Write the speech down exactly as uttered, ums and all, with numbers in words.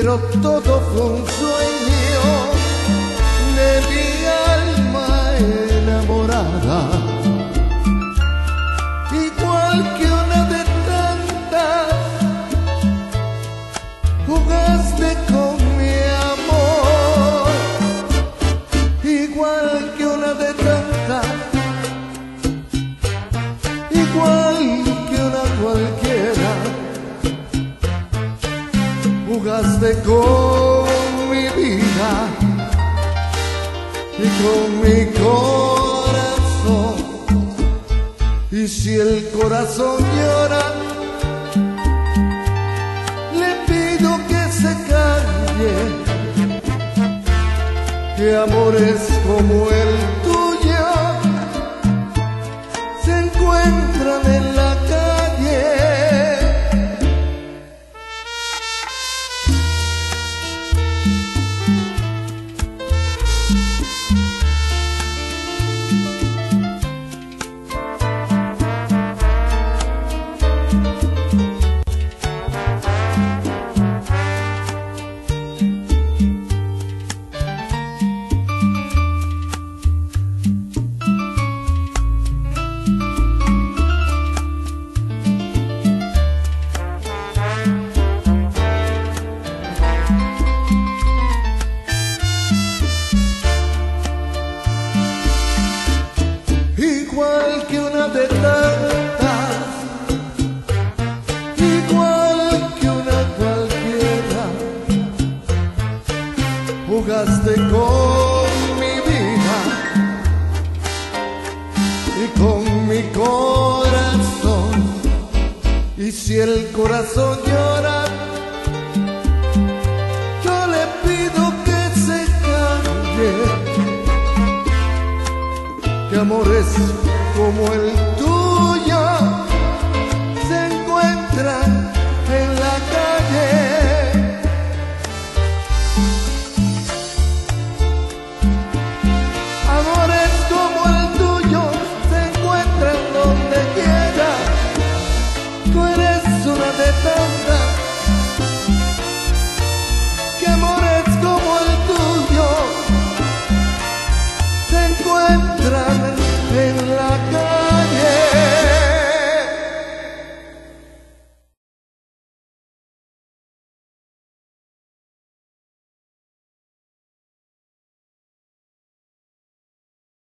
pero todo fue un sueño de mi alma enamorada, igual que una de tantas. Jugaste con mi amor, igual que una de tantas, igual que una cualquiera. Jugaste con mi vida y con mi corazón. Y si el corazón llora, le pido que se calle, que amores como el tuyo se encuentran en la calle. Igual que una de tantas, igual que una cualquiera. Jugaste con mi vida y con mi corazón. Y si el corazón llora, yo le pido que se calle, que amores como el tuyo se encuentran en la calle. Amores como el tuyo se encuentran donde quiera. Tú eres una de tantas. Que amores como el tuyo se encuentran